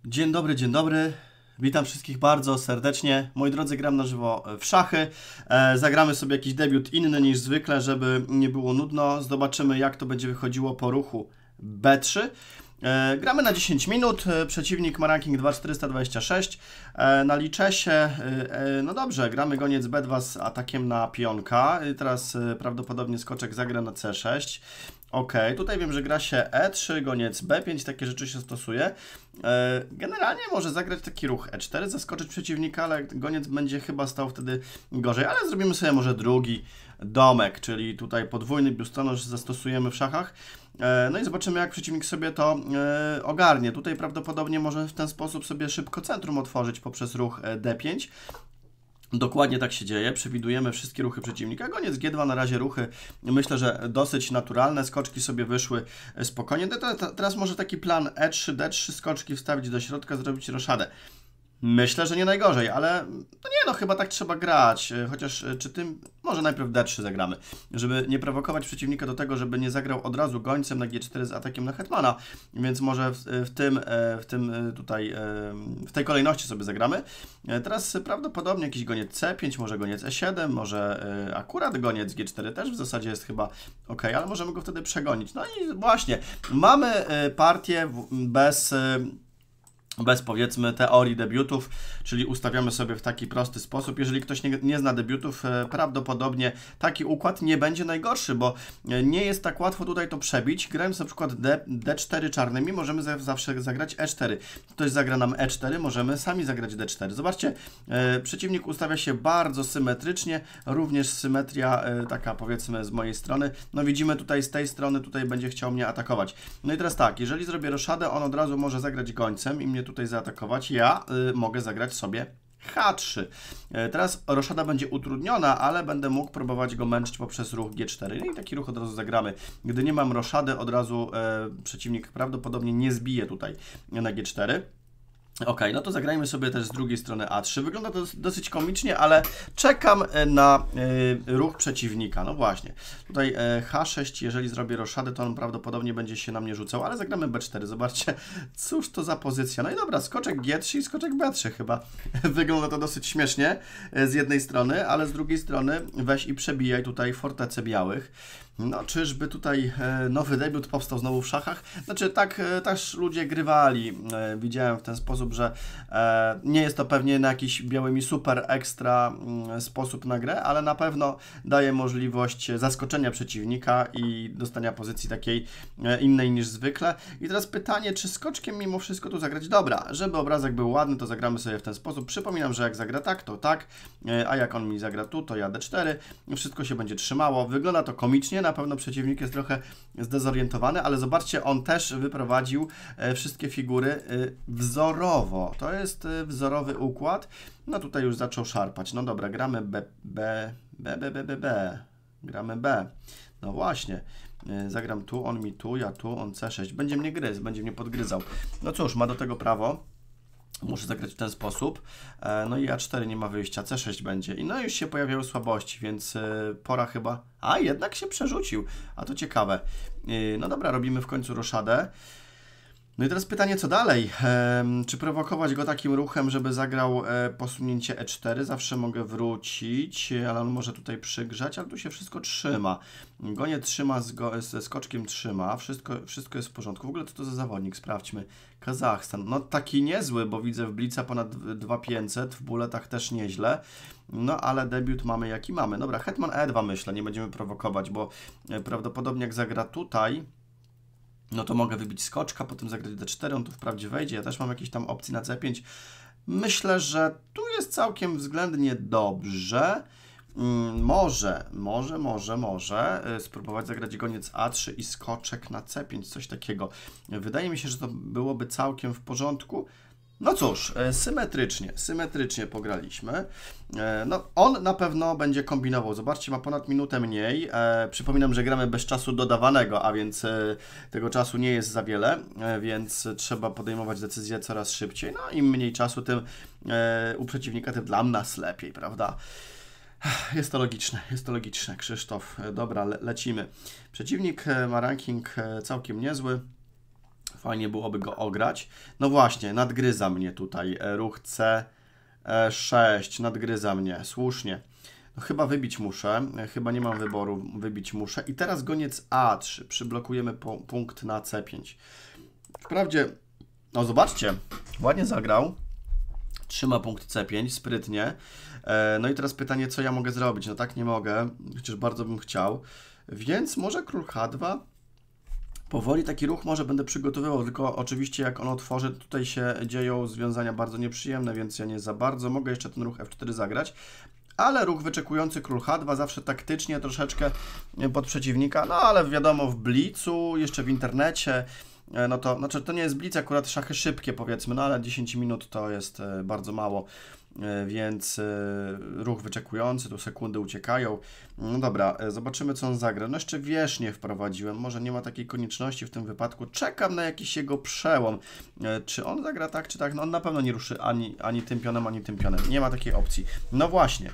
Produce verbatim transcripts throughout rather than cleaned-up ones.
Dzień dobry, dzień dobry. Witam wszystkich bardzo serdecznie. Moi drodzy, gram na żywo w szachy. E, zagramy sobie jakiś debiut inny niż zwykle, żeby nie było nudno. Zobaczymy, jak to będzie wychodziło po ruchu B trzy. E, gramy na dziesięć minut. E, przeciwnik ma ranking dwa tysiące czterysta dwadzieścia sześć. E, na liczę e, e, no dobrze, gramy goniec B dwa z atakiem na pionka. I teraz e, prawdopodobnie skoczek zagra na C sześć. Ok, tutaj wiem, że gra się E trzy, goniec B pięć, takie rzeczy się stosuje. E, generalnie może zagrać taki ruch E cztery, zaskoczyć przeciwnika, ale goniec będzie chyba stał wtedy gorzej. Ale zrobimy sobie może drugi domek, czyli tutaj podwójny biustonosz zastosujemy w szachach. E, no i zobaczymy, jak przeciwnik sobie to e, ogarnie. Tutaj prawdopodobnie może w ten sposób sobie szybko centrum otworzyć poprzez ruch D pięć. Dokładnie tak się dzieje, przewidujemy wszystkie ruchy przeciwnika. Goniec G dwa na razie ruchy, myślę, że dosyć naturalne, skoczki sobie wyszły spokojnie. Teraz może taki plan E trzy, D trzy, skoczki wstawić do środka, zrobić roszadę. Myślę, że nie najgorzej, ale no nie no, chyba tak trzeba grać, chociaż czy tym, może najpierw D trzy zagramy, żeby nie prowokować przeciwnika do tego, żeby nie zagrał od razu gońcem na G cztery z atakiem na hetmana, więc może w, w tym, w tym tutaj, w tej kolejności sobie zagramy. Teraz prawdopodobnie jakiś goniec C pięć, może goniec E siedem, może akurat goniec G cztery też w zasadzie jest chyba ok, ale możemy go wtedy przegonić. No i właśnie, mamy partię bez... bez, powiedzmy, teorii debiutów, czyli ustawiamy sobie w taki prosty sposób. Jeżeli ktoś nie, nie zna debiutów, e, prawdopodobnie taki układ nie będzie najgorszy, bo nie jest tak łatwo tutaj to przebić. Grając na przykład D, D4 czarnymi, możemy za, zawsze zagrać E cztery. Ktoś zagra nam E cztery, możemy sami zagrać D cztery. Zobaczcie, e, przeciwnik ustawia się bardzo symetrycznie, również symetria e, taka, powiedzmy, z mojej strony. No widzimy tutaj z tej strony, tutaj będzie chciał mnie atakować. No i teraz tak, jeżeli zrobię roszadę, on od razu może zagrać gońcem i mnie tutaj zaatakować, ja y, mogę zagrać sobie H trzy. Y, teraz roszada będzie utrudniona, ale będę mógł próbować go męczyć poprzez ruch G cztery. I taki ruch od razu zagramy. Gdy nie mam roszady, od razu y, przeciwnik prawdopodobnie nie zbije tutaj na G cztery. Ok, no to zagrajmy sobie też z drugiej strony A trzy. Wygląda to dosyć komicznie, ale czekam na y, ruch przeciwnika. No właśnie, tutaj y, H sześć, jeżeli zrobię roszadę, to on prawdopodobnie będzie się na mnie rzucał, ale zagramy B cztery. Zobaczcie, cóż to za pozycja. No i dobra, skoczek G trzy i skoczek B trzy chyba. Wygląda to dosyć śmiesznie y, z jednej strony, ale z drugiej strony weź i przebijaj tutaj fortecę białych. No, czyżby tutaj e, nowy debiut powstał znowu w szachach? Znaczy, tak e, też ludzie grywali. E, widziałem w ten sposób, że e, nie jest to pewnie na jakiś białymi super ekstra m, sposób na grę, ale na pewno daje możliwość zaskoczenia przeciwnika i dostania pozycji takiej e, innej niż zwykle. I teraz pytanie, czy skoczkiem mimo wszystko tu zagrać? Dobra, żeby obrazek był ładny, to zagramy sobie w ten sposób. Przypominam, że jak zagra tak, to tak, e, a jak on mi zagra tu, to ja D cztery. Wszystko się będzie trzymało. Wygląda to komicznie. Na pewno przeciwnik jest trochę zdezorientowany, ale zobaczcie, on też wyprowadził e, wszystkie figury e, wzorowo. To jest e, wzorowy układ. No tutaj już zaczął szarpać. No dobra, gramy B, B, B, B, B, B, B. Gramy B. No właśnie. E, zagram tu, on mi tu, ja tu, on C sześć. Będzie mnie gryzł, będzie mnie podgryzał. No cóż, ma do tego prawo. Muszę zagrać w ten sposób. No i A cztery nie ma wyjścia, C sześć będzie. I no już się pojawiały słabości, więc pora chyba... A, jednak się przerzucił. A to ciekawe. No dobra, robimy w końcu roszadę. No i teraz pytanie, co dalej? Ehm, czy prowokować go takim ruchem, żeby zagrał e, posunięcie E cztery? Zawsze mogę wrócić, ale on może tutaj przygrzać, ale tu się wszystko trzyma. Gonie trzyma, z go, ze skoczkiem trzyma, wszystko, wszystko jest w porządku. W ogóle co to za zawodnik? Sprawdźmy. Kazachstan. No taki niezły, bo widzę w Blica ponad dwa tysiące pięćset, w buletach też nieźle. No ale debiut mamy jaki mamy. Dobra, hetman E dwa myślę, nie będziemy prowokować, bo prawdopodobnie jak zagra tutaj, no to mogę wybić skoczka, potem zagrać D cztery, on tu wprawdzie wejdzie, ja też mam jakieś tam opcje na C pięć. Myślę, że tu jest całkiem względnie dobrze. Hmm, może, może, może, może spróbować zagrać goniec A trzy i skoczek na C pięć, coś takiego. Wydaje mi się, że to byłoby całkiem w porządku. No cóż, symetrycznie, symetrycznie pograliśmy. No, on na pewno będzie kombinował. Zobaczcie, ma ponad minutę mniej. E, przypominam, że gramy bez czasu dodawanego, a więc e, tego czasu nie jest za wiele, e, więc trzeba podejmować decyzje coraz szybciej. No, im mniej czasu, tym e, u przeciwnika, tym dla nas lepiej, prawda? Jest to logiczne, jest to logiczne, Krzysztof. Dobra, le lecimy. Przeciwnik ma ranking całkiem niezły. Fajnie byłoby go ograć. No właśnie, nadgryza mnie tutaj. Ruch C sześć, nadgryza mnie. Słusznie. No chyba wybić muszę. Chyba nie mam wyboru. Wybić muszę. I teraz goniec A trzy. Przyblokujemy punkt na C pięć. Wprawdzie, no zobaczcie, ładnie zagrał. Trzyma punkt C pięć, sprytnie. No i teraz pytanie, co ja mogę zrobić? No tak nie mogę, chociaż bardzo bym chciał. Więc może król H dwa? Powoli taki ruch może będę przygotowywał, tylko oczywiście jak on otworzy, tutaj się dzieją związania bardzo nieprzyjemne, więc ja nie za bardzo mogę jeszcze ten ruch F cztery zagrać. Ale ruch wyczekujący król H dwa zawsze taktycznie troszeczkę pod przeciwnika, no ale wiadomo w blicu, jeszcze w internecie, no to, znaczy to nie jest blic, akurat szachy szybkie powiedzmy, no ale dziesięć minut to jest bardzo mało, więc ruch wyczekujący, tu sekundy uciekają. No dobra, zobaczymy co on zagra. No jeszcze wierzchnie wprowadziłem, może nie ma takiej konieczności w tym wypadku. Czekam na jakiś jego przełom. Czy on zagra tak, czy tak? No on na pewno nie ruszy ani, ani tym pionem, ani tym pionem. Nie ma takiej opcji. No właśnie.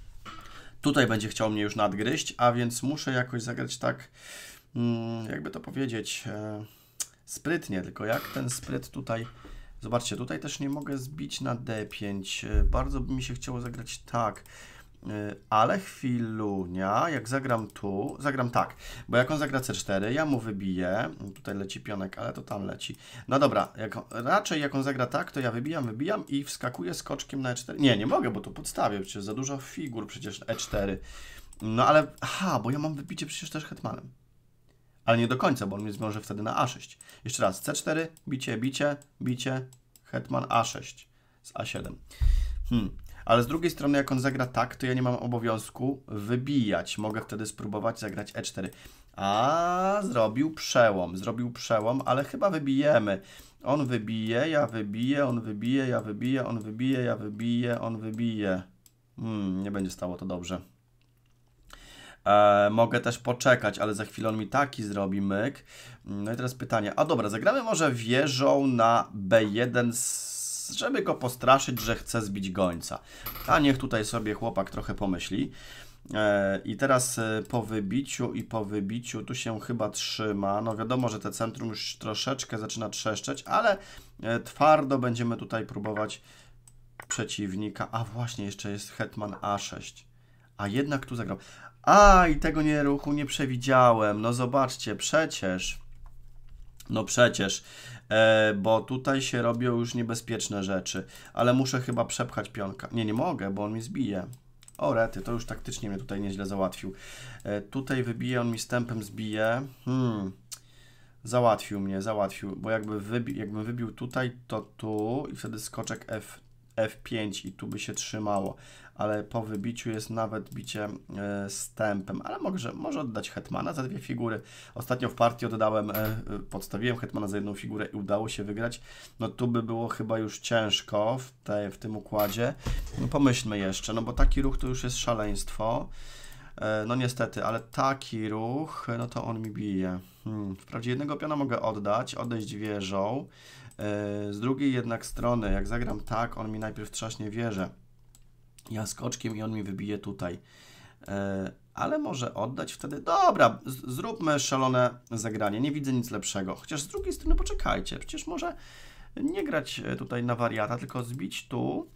Tutaj będzie chciał mnie już nadgryźć, a więc muszę jakoś zagrać tak, jakby to powiedzieć, sprytnie. Tylko jak ten spryt tutaj... Zobaczcie, tutaj też nie mogę zbić na D pięć. Bardzo by mi się chciało zagrać tak. Ale chwilunia, jak zagram tu, zagram tak, bo jak on zagra C cztery, ja mu wybiję, tutaj leci pionek, ale to tam leci. No dobra, jak on, raczej jak on zagra tak, to ja wybijam, wybijam i wskakuję skoczkiem na E cztery. Nie, nie mogę, bo tu podstawię, przecież za dużo figur, przecież E cztery. No ale, aha, bo ja mam wybicie przecież też hetmanem. Ale nie do końca, bo on mnie zwiąże wtedy na A sześć. Jeszcze raz, C cztery, bicie, bicie, bicie, hetman A sześć z A siedem. Hmm. Ale z drugiej strony, jak on zagra tak, to ja nie mam obowiązku wybijać. Mogę wtedy spróbować zagrać E cztery. A zrobił przełom, zrobił przełom, ale chyba wybijemy. On wybije, ja wybiję, on wybije, ja wybiję, on wybije, ja wybiję, on wybije. Hmm, nie będzie stało to dobrze. E, mogę też poczekać, ale za chwilę on mi taki zrobi myk. No i teraz pytanie. A dobra, zagramy może wieżą na B jeden, żeby go postraszyć, że chce zbić gońca. A niech tutaj sobie chłopak trochę pomyśli. E, I teraz e, po wybiciu i po wybiciu tu się chyba trzyma. No wiadomo, że te centrum już troszeczkę zaczyna trzeszczeć, ale e, twardo będziemy tutaj próbować przeciwnika. A właśnie, jeszcze jest hetman A sześć. A jednak tu zagrał. A, i tego nie ruchu nie przewidziałem. No zobaczcie, przecież. No przecież. E, bo tutaj się robią już niebezpieczne rzeczy. Ale muszę chyba przepchać pionka. Nie, nie mogę, bo on mi zbije. O rety, to już taktycznie mnie tutaj nieźle załatwił. E, tutaj wybije, on mi stępem zbije. Hmm. Załatwił mnie, załatwił. Bo jakby wybi jakbym wybił tutaj, to tu. I wtedy skoczek F, F pięć i tu by się trzymało. Ale po wybiciu jest nawet bicie e, stępem, ale może, może oddać hetmana za dwie figury. Ostatnio w partii oddałem, e, podstawiłem hetmana za jedną figurę i udało się wygrać. No tu by było chyba już ciężko w, te, w tym układzie. No pomyślmy jeszcze, no bo taki ruch to już jest szaleństwo. E, no niestety, ale taki ruch, no to on mi bije. Hmm. Wprawdzie jednego piona mogę oddać, odejść wieżą. E, z drugiej jednak strony, jak zagram tak, on mi najpierw trzaśnie wieżę. Ja skoczkiem i on mi wybije tutaj. E, ale może oddać wtedy... Dobra, z, zróbmy szalone zagranie. Nie widzę nic lepszego. Chociaż z drugiej strony poczekajcie. Przecież może nie grać tutaj na wariata, tylko zbić tu.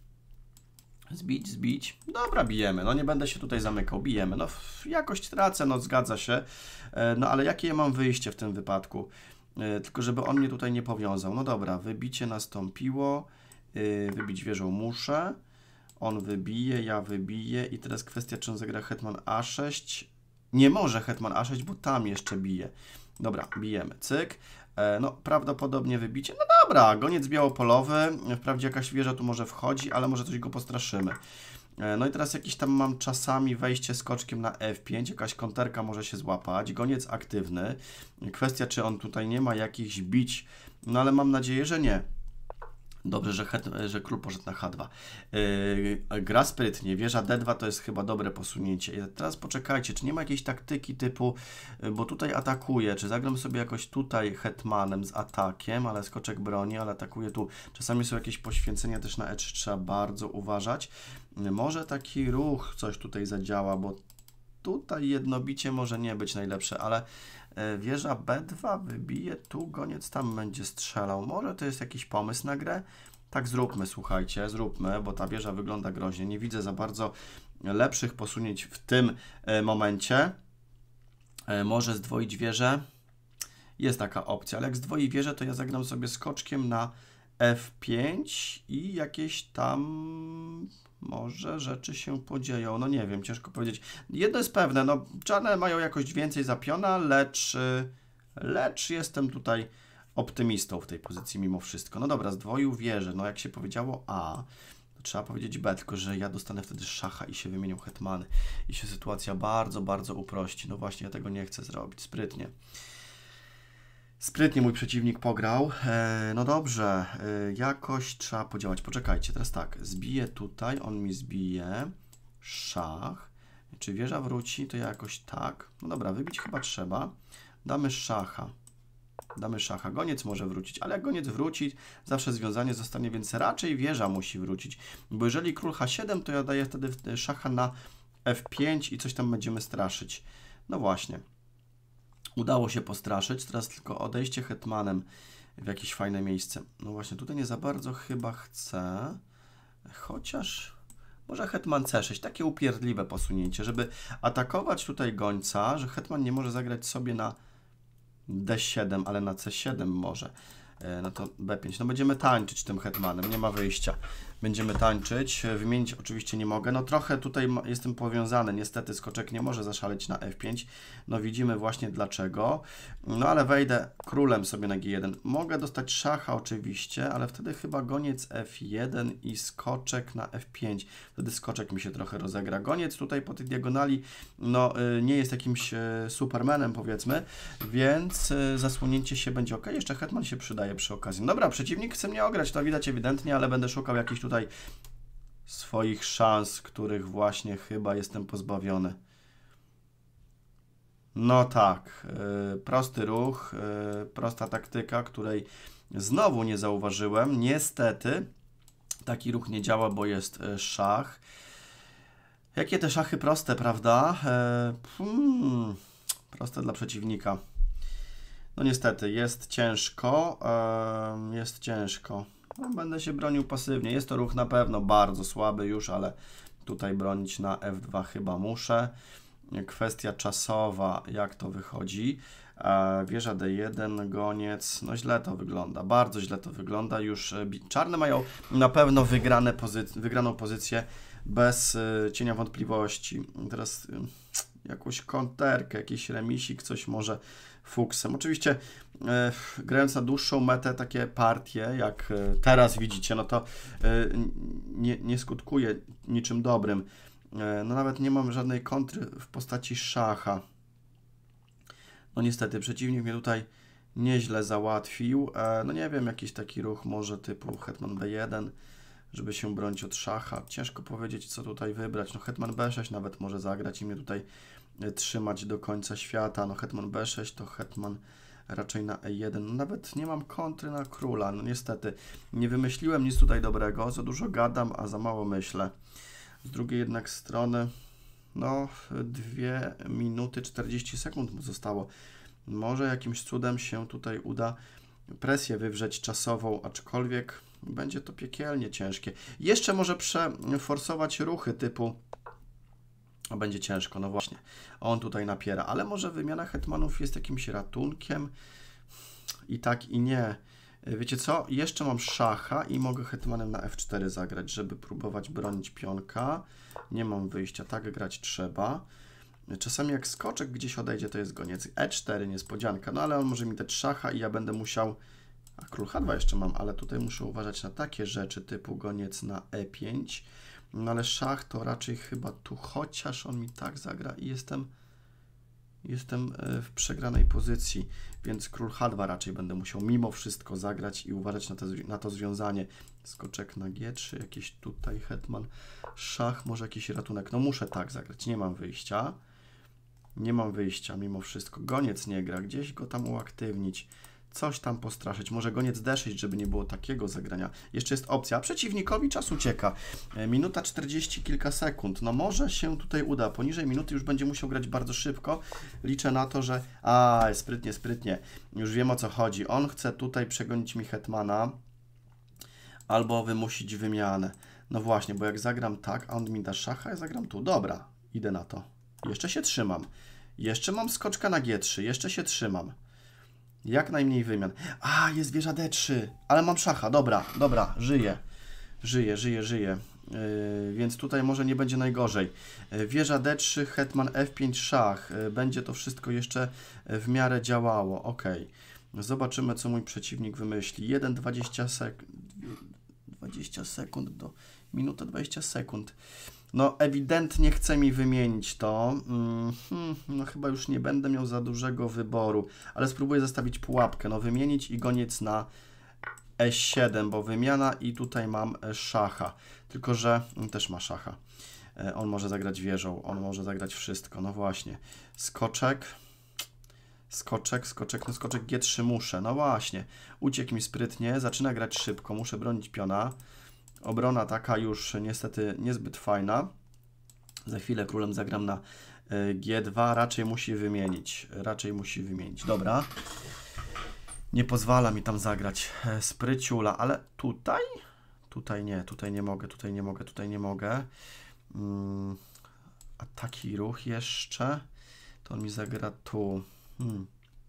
Zbić, zbić. Dobra, bijemy. No nie będę się tutaj zamykał. Bijemy. No jakość tracę, no zgadza się. E, no ale jakie ja mam wyjście w tym wypadku? E, tylko żeby on mnie tutaj nie powiązał. No dobra, wybicie nastąpiło. E, wybić wieżą muszę. On wybije, ja wybiję i teraz kwestia, czy on zagra hetman A sześć. Nie może hetman A sześć, bo tam jeszcze bije. Dobra, bijemy, cyk. E, no, prawdopodobnie wybicie. No dobra, goniec białopolowy. Wprawdzie jakaś wieża tu może wchodzi, ale może coś go postraszymy. E, no i teraz jakiś tam mam czasami wejście skoczkiem na F pięć. Jakaś konterka może się złapać. Goniec aktywny. Kwestia, czy on tutaj nie ma jakichś bić. No ale mam nadzieję, że nie. Dobrze, że, het, że król poszedł na H dwa. Yy, gra sprytnie, wieża D dwa to jest chyba dobre posunięcie. I teraz poczekajcie, czy nie ma jakiejś taktyki typu, bo tutaj atakuje, czy zagram sobie jakoś tutaj hetmanem z atakiem, ale skoczek broni, ale atakuje tu. Czasami są jakieś poświęcenia też na E trzy, trzeba bardzo uważać. Może taki ruch coś tutaj zadziała, bo tutaj jedno bicie może nie być najlepsze, ale E, wieża B dwa wybije, tu goniec tam będzie strzelał. Może to jest jakiś pomysł na grę? Tak zróbmy, słuchajcie, zróbmy, bo ta wieża wygląda groźnie. Nie widzę za bardzo lepszych posunięć w tym e, momencie. E, może zdwoić wieżę. Jest taka opcja, ale jak zdwoi wieżę, to ja zagram sobie skoczkiem na F pięć i jakieś tam może rzeczy się podzieją. No nie wiem, ciężko powiedzieć. Jedno jest pewne, no czarne mają jakoś więcej za piona, lecz, lecz jestem tutaj optymistą w tej pozycji mimo wszystko. No dobra, zdwoił wieżę. No jak się powiedziało A, to trzeba powiedzieć B, tylko że ja dostanę wtedy szacha i się wymienią hetmany. I się sytuacja bardzo, bardzo uprości. No właśnie, ja tego nie chcę zrobić. Sprytnie. Sprytnie mój przeciwnik pograł. E, no dobrze, e, jakoś trzeba podziałać. Poczekajcie, teraz tak, zbiję tutaj, on mi zbije. Szach. Czy wieża wróci, to ja jakoś tak. No dobra, wybić chyba trzeba. Damy szacha. Damy szacha. Goniec może wrócić, ale jak goniec wróci, zawsze związanie zostanie, więc raczej wieża musi wrócić. Bo jeżeli król H siedem, to ja daję wtedy szacha na F pięć i coś tam będziemy straszyć. No właśnie. Udało się postraszyć, teraz tylko odejście hetmanem w jakieś fajne miejsce. No właśnie, tutaj nie za bardzo chyba chcę, chociaż może hetman C sześć, takie upierdliwe posunięcie, żeby atakować tutaj gońca, że hetman nie może zagrać sobie na D siedem, ale na C siedem może. No to B pięć. No będziemy tańczyć tym hetmanem, nie ma wyjścia. Będziemy tańczyć, wymienić oczywiście nie mogę. No trochę tutaj jestem powiązany, niestety skoczek nie może zaszaleć na F pięć. No widzimy właśnie dlaczego. No ale wejdę królem sobie na G jeden. Mogę dostać szacha oczywiście, ale wtedy chyba goniec F jeden i skoczek na F pięć. Wtedy skoczek mi się trochę rozegra. Goniec tutaj po tej diagonali no nie jest jakimś supermanem powiedzmy, więc zasłonięcie się będzie ok. Jeszcze hetman się przydaje przy okazji. Dobra, przeciwnik chce mnie ograć, to widać ewidentnie, ale będę szukał jakichś tutaj swoich szans, których właśnie chyba jestem pozbawiony. No tak, yy, prosty ruch, yy, prosta taktyka, której znowu nie zauważyłem. Niestety taki ruch nie działa, bo jest yy, szach. Jakie te szachy proste, prawda? Yy, hmm, proste dla przeciwnika. No niestety, jest ciężko, yy, jest ciężko. No, będę się bronił pasywnie. Jest to ruch na pewno bardzo słaby już, ale tutaj bronić na F dwa chyba muszę. Kwestia czasowa, jak to wychodzi. E, wieża D jeden, goniec. No źle to wygląda, bardzo źle to wygląda. Już e, czarne mają na pewno wygrane pozy wygraną pozycję bez e, cienia wątpliwości. Teraz e, jakąś konterkę, jakiś remisik, coś może fuksem. Oczywiście e, grając na dłuższą metę, takie partie, jak e, teraz widzicie, no to e, nie, nie skutkuje niczym dobrym. E, no nawet nie mam żadnej kontry w postaci szacha. No niestety, przeciwnik mnie tutaj nieźle załatwił. E, no nie wiem, jakiś taki ruch może typu hetman B jeden, żeby się bronić od szacha. Ciężko powiedzieć, co tutaj wybrać. No hetman B sześć nawet może zagrać i mnie tutaj trzymać do końca świata. No hetman B sześć to hetman raczej na E jeden. No, nawet nie mam kontry na króla. No niestety, nie wymyśliłem nic tutaj dobrego. Za dużo gadam, a za mało myślę. Z drugiej jednak strony, no dwie minuty czterdzieści sekund mu zostało. Może jakimś cudem się tutaj uda presję wywrzeć czasową, aczkolwiek będzie to piekielnie ciężkie. Jeszcze może przeforsować ruchy typu a będzie ciężko, no właśnie. On tutaj napiera, ale może wymiana hetmanów jest jakimś ratunkiem i tak i nie. Wiecie co? Jeszcze mam szacha i mogę hetmanem na F cztery zagrać, żeby próbować bronić pionka. Nie mam wyjścia, tak grać trzeba. Czasami jak skoczek gdzieś odejdzie, to jest goniec. E cztery, niespodzianka, no ale on może mi dać szacha i ja będę musiał... A król H dwa jeszcze mam, ale tutaj muszę uważać na takie rzeczy typu goniec na E pięć. No ale szach to raczej chyba tu, chociaż on mi tak zagra i jestem, jestem w przegranej pozycji, więc król H dwa raczej będę musiał mimo wszystko zagrać i uważać na to, na to związanie. Skoczek na G trzy, jakieś tutaj hetman, szach, może jakiś ratunek. No muszę tak zagrać, nie mam wyjścia. Nie mam wyjścia mimo wszystko. Goniec nie gra, gdzieś go tam uaktywnić. coś tam postraszyć. Może goniec D sześć, żeby nie było takiego zagrania. Jeszcze jest opcja. A przeciwnikowi czas ucieka. Minuta czterdzieści kilka sekund. No może się tutaj uda. Poniżej minuty już będzie musiał grać bardzo szybko. Liczę na to, że... A, sprytnie, sprytnie. Już wiem, o co chodzi. On chce tutaj przegonić mi hetmana albo wymusić wymianę. No właśnie, bo jak zagram tak, a on mi da szacha, ja zagram tu. Dobra, idę na to. Jeszcze się trzymam. Jeszcze mam skoczka na G trzy. Jeszcze się trzymam. Jak najmniej wymian. A, jest wieża D trzy. Ale mam szacha. Dobra, dobra, żyję. Żyję, żyję, żyję. Yy, więc tutaj może nie będzie najgorzej. Yy, wieża D trzy, hetman F pięć, szach. Yy, będzie to wszystko jeszcze w miarę działało. Ok. Zobaczymy, co mój przeciwnik wymyśli. jeden dwadzieścia sekund. dwadzieścia sekund do minuta dwadzieścia sekund. No ewidentnie chce mi wymienić to. Mm, hmm, no chyba już nie będę miał za dużego wyboru, ale spróbuję zostawić pułapkę. No wymienić i goniec na E siedem, bo wymiana i tutaj mam szacha. Tylko że on też ma szacha. On może zagrać wieżą, on może zagrać wszystko. No właśnie. Skoczek. Skoczek, skoczek, no skoczek G trzy muszę. No właśnie. Uciekł mi sprytnie, zaczyna grać szybko. Muszę bronić piona. Obrona taka już niestety niezbyt fajna. Za chwilę królem zagram na G dwa. Raczej musi wymienić. Raczej musi wymienić. Dobra. Nie pozwala mi tam zagrać spryciula, ale tutaj? Tutaj nie, tutaj nie mogę, tutaj nie mogę, tutaj nie mogę. Hmm. A taki ruch jeszcze. To on mi zagra tu. Hmm.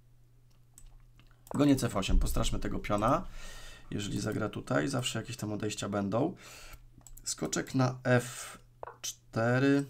Goniec F osiem. Postraszmy tego piona. Jeżeli zagra tutaj, zawsze jakieś tam odejścia będą. Skoczek na F cztery.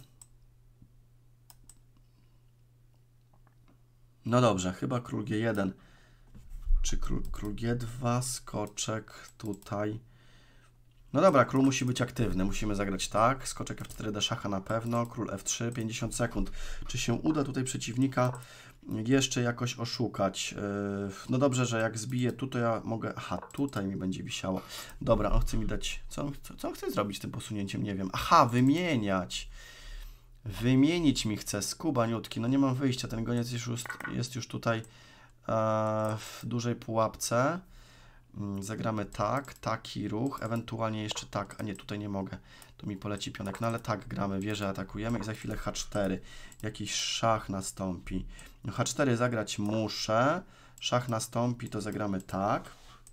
No dobrze, chyba król G jeden. Czy król, król G dwa, skoczek tutaj. No dobra, król musi być aktywny. Musimy zagrać tak. Skoczek F cztery, D szacha na pewno. Król F trzy, pięćdziesiąt sekund. Czy się uda tutaj przeciwnika jeszcze jakoś oszukać? No dobrze, że jak zbiję tu, to ja mogę... Aha, tutaj mi będzie wisiało. Dobra, on chce mi dać... Co on, co on chce zrobić z tym posunięciem? Nie wiem. Aha, wymieniać. Wymienić mi chce. Skubaniutki. No nie mam wyjścia. Ten goniec jest już, jest już tutaj e, w dużej pułapce. Zagramy tak, taki ruch, ewentualnie jeszcze tak, a nie, tutaj nie mogę, tu mi poleci pionek, no ale tak, gramy, wieżę atakujemy i za chwilę H cztery, jakiś szach nastąpi. No H cztery zagrać muszę, szach nastąpi, to zagramy tak.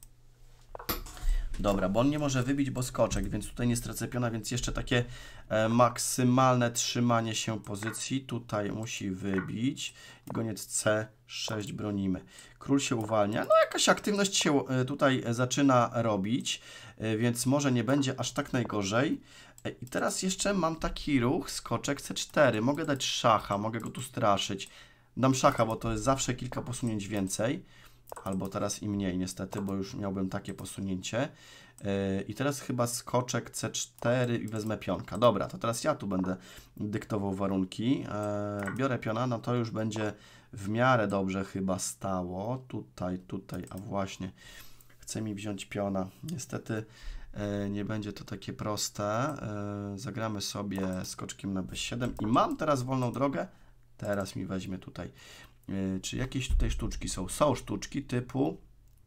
Dobra, bo on nie może wybić, bo skoczek, więc tutaj nie stracę piona, więc jeszcze takie e, maksymalne trzymanie się pozycji. Tutaj musi wybić i goniec C sześć bronimy. Król się uwalnia. No jakaś aktywność się e, tutaj zaczyna robić, e, więc może nie będzie aż tak najgorzej. E, I teraz jeszcze mam taki ruch, skoczek C cztery. Mogę dać szacha, mogę go tu straszyć. Dam szacha, bo to jest zawsze kilka posunięć więcej. Albo teraz i mniej niestety, bo już miałbym takie posunięcie. Yy, I teraz chyba skoczek C cztery i wezmę pionka. Dobra, to teraz ja tu będę dyktował warunki. Yy, biorę piona, no to już będzie w miarę dobrze chyba stało. Tutaj, tutaj, a właśnie chce mi wziąć piona. Niestety yy, nie będzie to takie proste. Yy, zagramy sobie skoczkiem na B siedem i mam teraz wolną drogę. Teraz mi weźmie tutaj. Yy, czy jakieś tutaj sztuczki są? Są sztuczki typu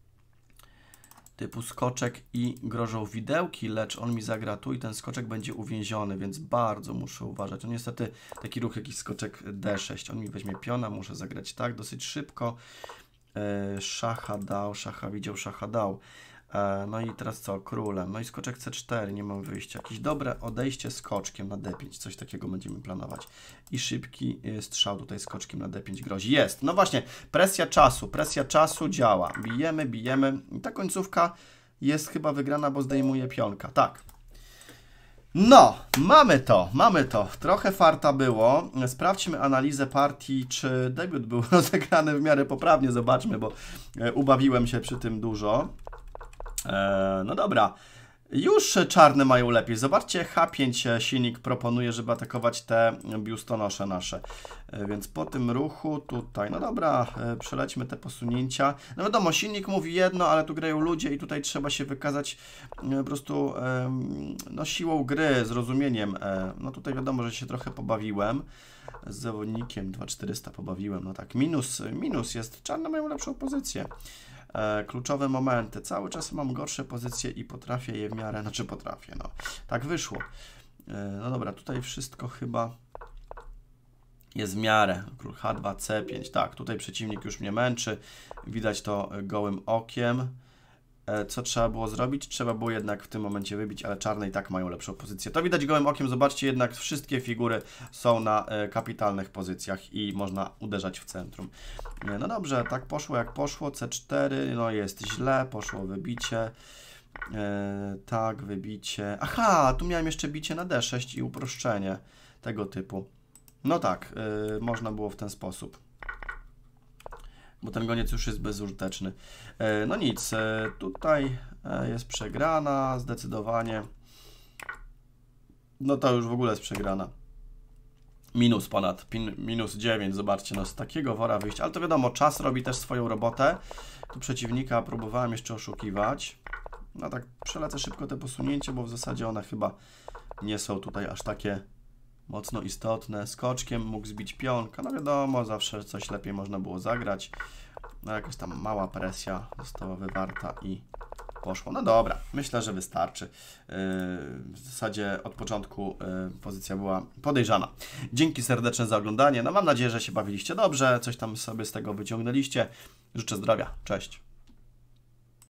typu skoczek i grożą widełki, lecz on mi zagra tu i ten skoczek będzie uwięziony, więc bardzo muszę uważać. On niestety taki ruch, jakiś skoczek D sześć. On mi weźmie piona, muszę zagrać tak dosyć szybko. Yy, szacha dał, szacha widział, szacha dał. No i teraz co? Królem. No i skoczek C cztery, nie mam wyjścia. Jakieś dobre odejście skoczkiem na D pięć, coś takiego będziemy planować. I szybki strzał tutaj skoczkiem na D pięć grozi. Jest! No właśnie, presja czasu, presja czasu działa. Bijemy, bijemy. I ta końcówka jest chyba wygrana, bo zdejmuje pionka. Tak. No, mamy to, mamy to. Trochę farta było. Sprawdźmy analizę partii, czy debiut był rozegrany w miarę poprawnie. Zobaczmy, bo ubawiłem się przy tym dużo. Eee, no dobra, już czarne mają lepiej. Zobaczcie, H pięć silnik proponuje, żeby atakować te biustonosze nasze. Eee, więc po tym ruchu tutaj, no dobra, e, przelećmy te posunięcia. No wiadomo, silnik mówi jedno, ale tu grają ludzie i tutaj trzeba się wykazać e, po prostu e, no, siłą gry, zrozumieniem. E, no tutaj wiadomo, że się trochę pobawiłem. Z zawodnikiem dwa czterysta pobawiłem, no tak, minus, minus jest, czarne mają lepszą pozycję. E, kluczowe momenty. Cały czas mam gorsze pozycje i potrafię je w miarę, znaczy potrafię, no. Tak wyszło. E, no dobra, tutaj wszystko chyba jest w miarę. Król H dwa, C pięć. Tak, tutaj przeciwnik już mnie męczy. Widać to gołym okiem. Co trzeba było zrobić? Trzeba było jednak w tym momencie wybić, ale czarne i tak mają lepszą pozycję. To widać gołym okiem. Zobaczcie, jednak wszystkie figury są na kapitalnych pozycjach i można uderzać w centrum. No dobrze, tak poszło jak poszło. C cztery, no jest źle, poszło wybicie. E, tak, wybicie. Aha, tu miałem jeszcze bicie na D sześć i uproszczenie tego typu. No tak, y, można było w ten sposób. Bo ten goniec już jest bezużyteczny. Y, no nic, y, tutaj y, jest przegrana, zdecydowanie. No to już w ogóle jest przegrana. Minus ponad, pin, minus dziewięć, zobaczcie, no z takiego wora wyjść. Ale to wiadomo, czas robi też swoją robotę. Tu przeciwnika próbowałem jeszcze oszukiwać. No tak, przelecę szybko te posunięcie, bo w zasadzie one chyba nie są tutaj aż takie mocno istotne. Skoczkiem mógł zbić pionka. No wiadomo, zawsze coś lepiej można było zagrać. No jakaś tam mała presja została wywarta i poszło. No dobra, myślę, że wystarczy. Yy, w zasadzie od początku yy, pozycja była podejrzana. Dzięki serdeczne za oglądanie. No mam nadzieję, że się bawiliście dobrze, coś tam sobie z tego wyciągnęliście. Życzę zdrowia. Cześć.